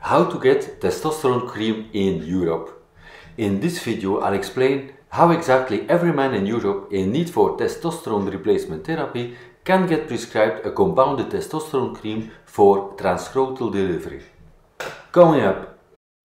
How to get testosterone cream in Europe. In this video I'll explain how exactly every man in Europe in need for testosterone replacement therapy can get prescribed a compounded testosterone cream for transscrotal delivery. Coming up.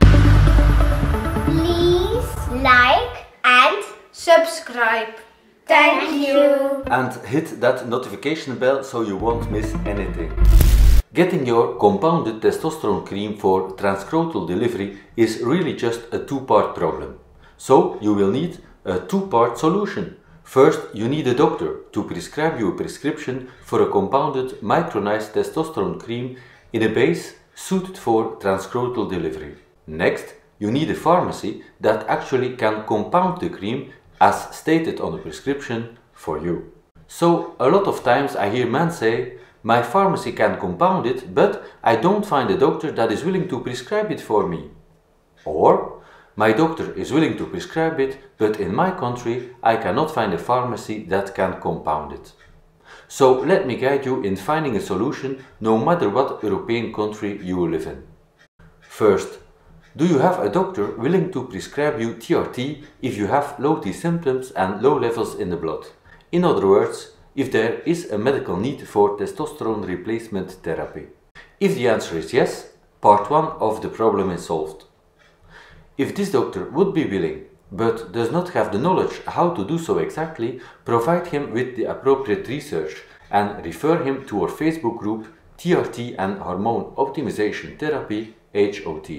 Please like and subscribe. Thank you. And hit that notification bell so you won't miss anything. Getting your compounded testosterone cream for transscrotal delivery is really just a two-part problem. So you will need a two-part solution. First, you need a doctor to prescribe you a prescription for a compounded micronized testosterone cream in a base suited for transscrotal delivery. Next, you need a pharmacy that actually can compound the cream as stated on the prescription for you. So a lot of times I hear men say, my pharmacy can compound it, but I don't find a doctor that is willing to prescribe it for me. Or, my doctor is willing to prescribe it, but in my country I cannot find a pharmacy that can compound it. So let me guide you in finding a solution no matter what European country you live in. First, do you have a doctor willing to prescribe you TRT if you have low T symptoms and low levels in the blood? In other words, if there is a medical need for testosterone replacement therapy. If the answer is yes, part 1 of the problem is solved. If this doctor would be willing, but does not have the knowledge how to do so exactly, provide him with the appropriate research and refer him to our Facebook group TRT and Hormone Optimization Therapy, HOT.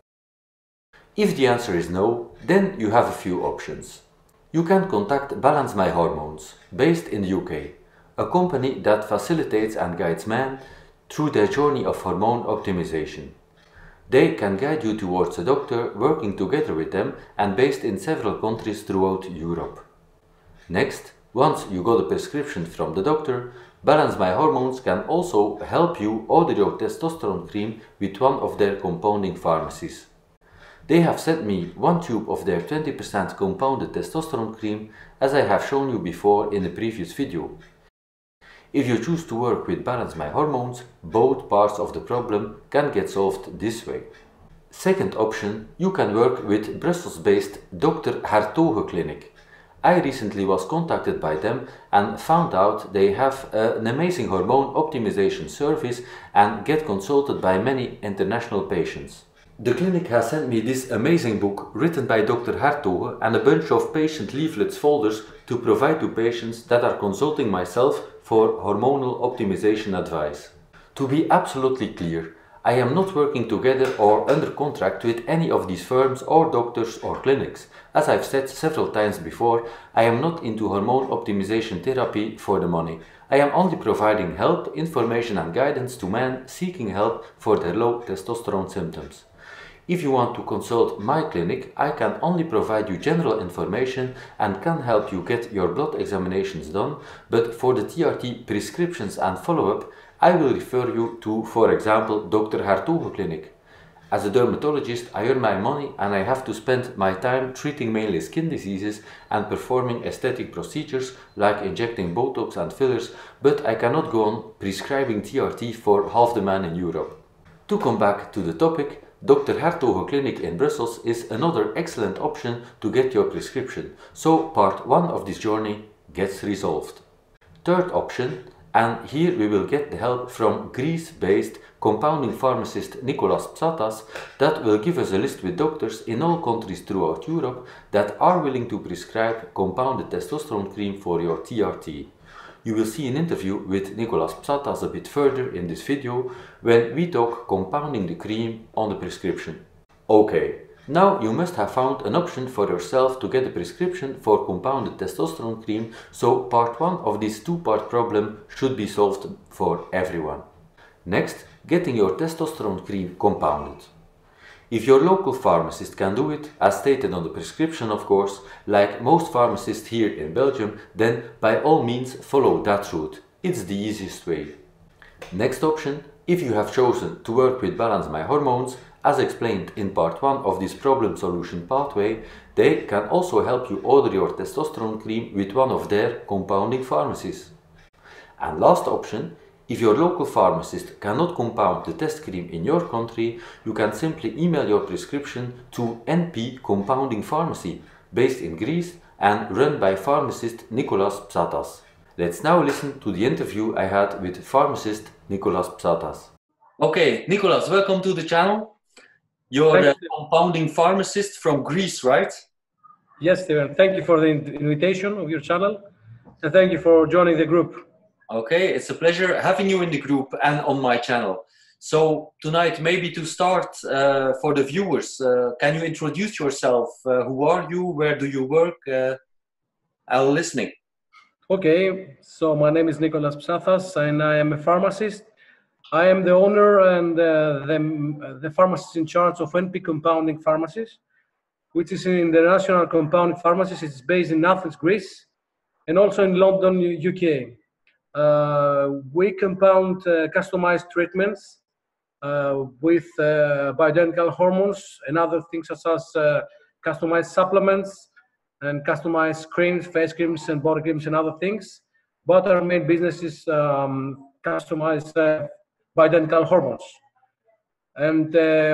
If the answer is no, then you have a few options. You can contact Balance My Hormones, based in the UK, a company that facilitates and guides men through their journey of hormone optimization. They can guide you towards a doctor working together with them and based in several countries throughout Europe. Next, once you got a prescription from the doctor, Balance My Hormones can also help you order your testosterone cream with one of their compounding pharmacies. They have sent me one tube of their 20% compounded testosterone cream, as I have shown you before in the previous video. If you choose to work with Balance My Hormones, both parts of the problem can get solved this way. Second option, you can work with Brussels-based Dr. Hertoghe Clinic. I recently was contacted by them and found out they have an amazing hormone optimization service and get consulted by many international patients. The clinic has sent me this amazing book written by Dr. Hertoghe and a bunch of patient leaflets folders to provide to patients that are consulting myself for hormonal optimization advice. To be absolutely clear, I am not working together or under contract with any of these firms or doctors or clinics. As I've said several times before, I am not into hormone optimization therapy for the money. I am only providing help, information and guidance to men seeking help for their low testosterone symptoms. If you want to consult my clinic, I can only provide you general information and can help you get your blood examinations done, but for the TRT prescriptions and follow-up, I will refer you to, for example, Dr. Hertoghe Clinic. As a dermatologist, I earn my money and I have to spend my time treating mainly skin diseases and performing aesthetic procedures like injecting Botox and fillers, but I cannot go on prescribing TRT for half the men in Europe. To come back to the topic, Dr. Hertoghe Clinic in Brussels is another excellent option to get your prescription, so part 1 of this journey gets resolved. Third option, and here we will get the help from Greece-based compounding pharmacist Nicholas Psatas, that will give us a list with doctors in all countries throughout Europe that are willing to prescribe compounded testosterone cream for your TRT. You will see an interview with Nicholas Psatas a bit further in this video when we talk compounding the cream on the prescription. Okay, now you must have found an option for yourself to get a prescription for compounded testosterone cream, so part 1 of this two-part problem should be solved for everyone. Next, getting your testosterone cream compounded. If your local pharmacist can do it, as stated on the prescription of course, like most pharmacists here in Belgium, then by all means follow that route. It's the easiest way. Next option, if you have chosen to work with Balance My Hormones, as explained in part 1 of this problem solution pathway, they can also help you order your testosterone cream with one of their compounding pharmacies. And last option, If your local pharmacist cannot compound the test cream in your country, you can simply email your prescription to NP Compounding Pharmacy, based in Greece and run by pharmacist Nicholas Psatas. Let's now listen to the interview I had with pharmacist Nicholas Psatas. Okay, Nicholas, welcome to the channel. You're a compounding pharmacist from Greece, right? Yes, Steven. Thank you for the invitation of your channel, and thank you for joining the group. Okay, it's a pleasure having you in the group and on my channel. So tonight, maybe to start for the viewers, can you introduce yourself? Who are you? Where do you work? I'm listening. Okay, so my name is Nicholas Psatas, and I am a pharmacist. I am the owner and the pharmacist in charge of NP Compounding Pharmacies, which is an international compounding pharmacy. It's based in Athens, Greece, and also in London, UK. We compound customized treatments with bioidentical hormones and other things such as customized supplements and customized creams, face creams and body creams and other things. But our main business is customized bioidentical hormones. And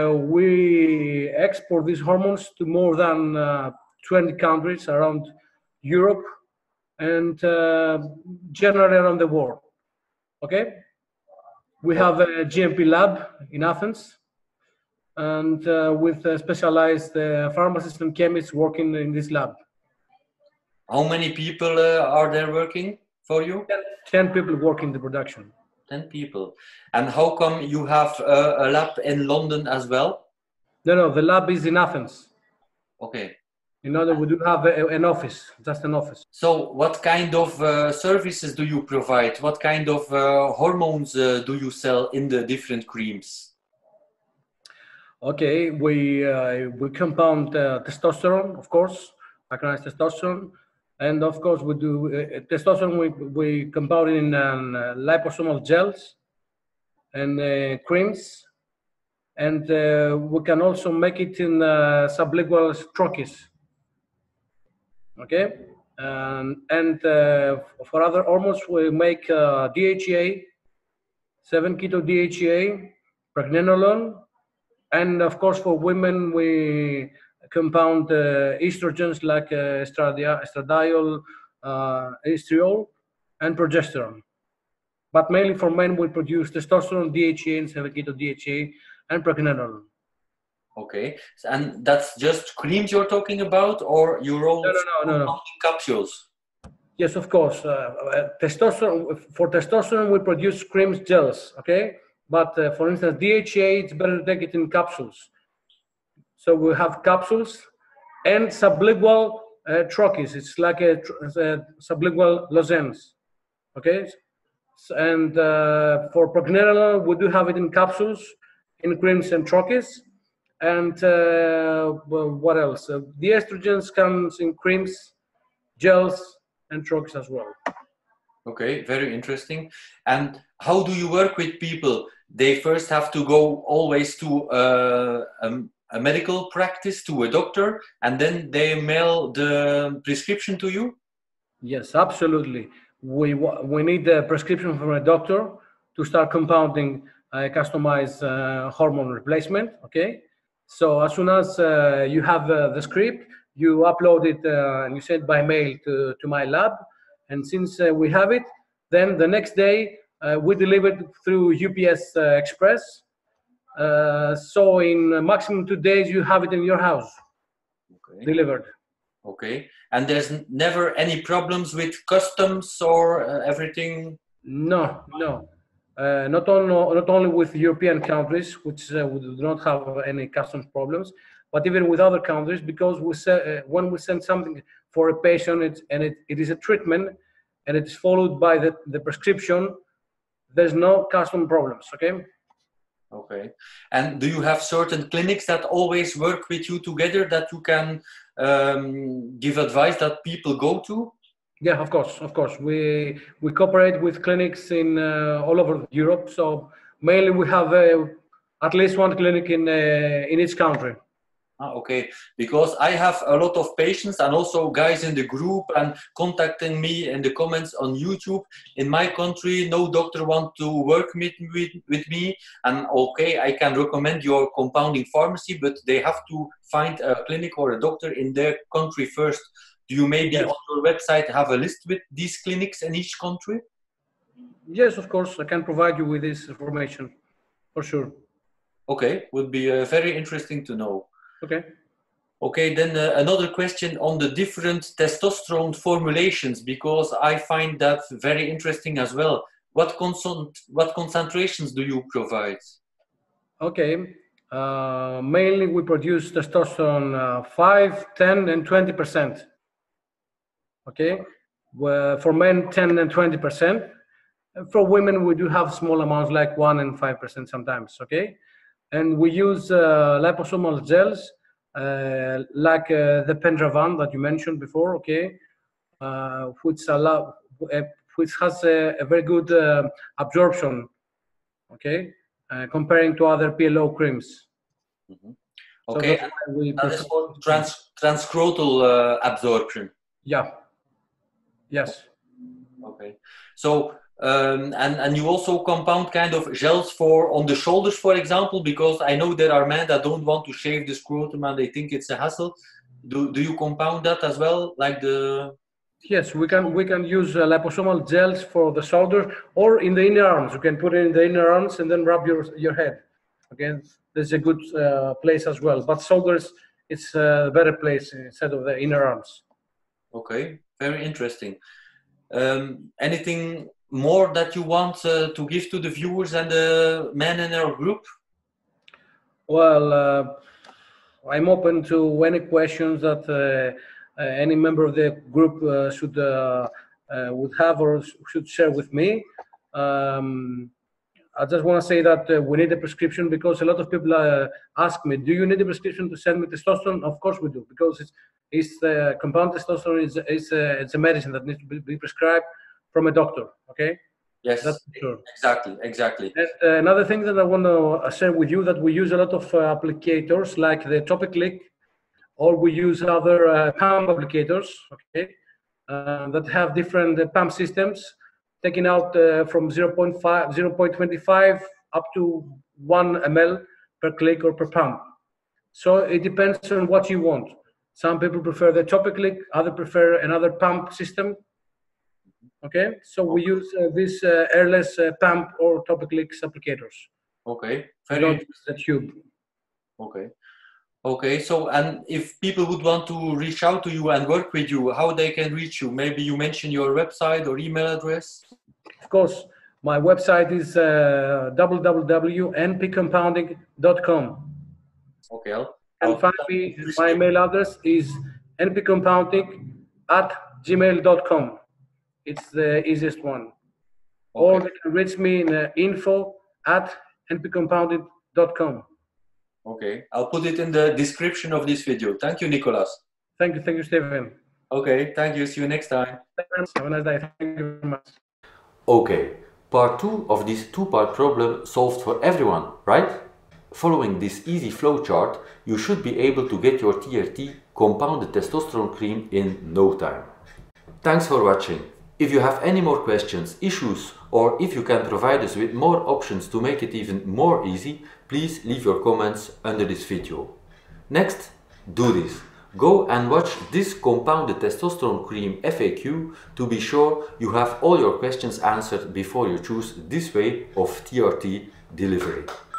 we export these hormones to more than 20 countries around Europe and generally around the world. Okay, we have a GMP lab in Athens, and with specialized pharmacists and chemists working in this lab. How many people are there working for you? 10 people work in the production. 10 people. And how come you have a lab in London as well? No, the lab is in Athens. Okay. In order, we do have an office, just an office. So what kind of services do you provide? What kind of hormones do you sell in the different creams? Okay, we compound testosterone, of course, micronized testosterone. And of course, we do testosterone, we compound it in liposomal gels and creams. And we can also make it in sublingual troches. Okay, and for other hormones, we make DHEA, 7-keto DHEA, pregnenolone, and of course for women we compound estrogens like estradiol, estriol, and progesterone. But mainly for men, we produce testosterone, DHEA, and 7-keto DHEA, and pregnenolone. Okay, and that's just creams you're talking about, or you're also no. capsules? Yes, of course. Testosterone, for testosterone, we produce creams, gels. Okay, but for instance, DHEA, it's better to take it in capsules. So we have capsules and sublingual troches. It's like a sublingual lozenge. Okay, and for pregnenolone, we do have it in capsules, in creams and troches. And what else? The estrogens comes in creams, gels, and troches as well. Okay, very interesting. And how do you work with people? They first have to go always to a medical practice, to a doctor, and then they mail the prescription to you? Yes, absolutely. We need a prescription from a doctor to start compounding a customized hormone replacement. Okay. So as soon as you have the script, you upload it and you send it by mail to my lab. And since we have it, then the next day we deliver it through UPS Express. So in maximum 2 days, you have it in your house, delivered. Okay. And there's never any problems with customs or everything? No. Not only with European countries, which we do not have any customs problems, but even with other countries, because when we send something for a patient it is a treatment and it's followed by the prescription, there's no custom problems. Okay. And do you have certain clinics that always work with you together that you can give advice that people go to? Yeah, of course. We cooperate with clinics in all over Europe. So mainly we have at least one clinic in each country. Okay, because I have a lot of patients and also guys in the group and contacting me in the comments on YouTube. In my country, no doctor want to work with me, and okay, I can recommend your compounding pharmacy, but they have to find a clinic or a doctor in their country first. Do you maybe on your website have a list with these clinics in each country? Yes, of course, I can provide you with this information, for sure. Okay, would be very interesting to know. Okay. Okay, then another question on the different testosterone formulations, because I find that very interesting as well. What concentrations do you provide? Okay. Mainly we produce testosterone 5, 10, and 20%. Okay. For men, 10 and 20%. For women, we do have small amounts like 1 and 5% sometimes. Okay. And we use liposomal gels like the Pendravan that you mentioned before, okay, which has a very good absorption, okay, comparing to other PLO creams. Mm-hmm. Okay, so that is for transcrotal absorption. Yeah. Yes. Okay. So and you also compound kind of gels for on the shoulders, for example, because I know there are men that don't want to shave the scrotum and they think it's a hassle. Do you compound that as well, like the? Yes, we can use liposomal gels for the shoulder or in the inner arms. You can put it in the inner arms and then rub your head. Okay, there's a good place as well. But shoulders, it's a better place instead of the inner arms. Okay, very interesting. Anything more that you want to give to the viewers and the men in our group? Well, I'm open to any questions that any member of the group would have or should share with me. I just want to say that we need a prescription, because a lot of people ask me, do you need a prescription to send me testosterone? Of course we do, because it's compound testosterone it's a medicine that needs to be prescribed from a doctor, okay? Yes, that's sure. Exactly. And another thing that I want to share with you, that we use a lot of applicators like the Topic-Lick, or we use other pump applicators, okay, that have different pump systems, taking out from 0.25 up to 1 ml per click or per pump. So it depends on what you want. Some people prefer the Topic-Lick, others prefer another pump system. Okay, so we use these airless pump or Topic-Lick applicators. Okay, very the tube. Okay, so and if people would want to reach out to you and work with you, how they can reach you? Maybe you mention your website or email address? Of course, my website is www.npcompounding.com. Okay. And finally, my email address is npcompounding@gmail.com. It's the easiest one. Okay. Or they can reach me in info@npcompounding.com. Okay, I'll put it in the description of this video. Thank you, Nicolas. Thank you, Stephen. Okay, thank you. See you next time. Have a nice day. Thank you very much. Okay, part 2 of this two-part problem solved for everyone, right? Following this easy flowchart, you should be able to get your TRT compounded testosterone cream in no time. Thanks for watching. If you have any more questions, issues, or if you can provide us with more options to make it even more easy, please leave your comments under this video. Next, do this. Go and watch this compounded testosterone cream FAQ to be sure you have all your questions answered before you choose this way of TRT delivery.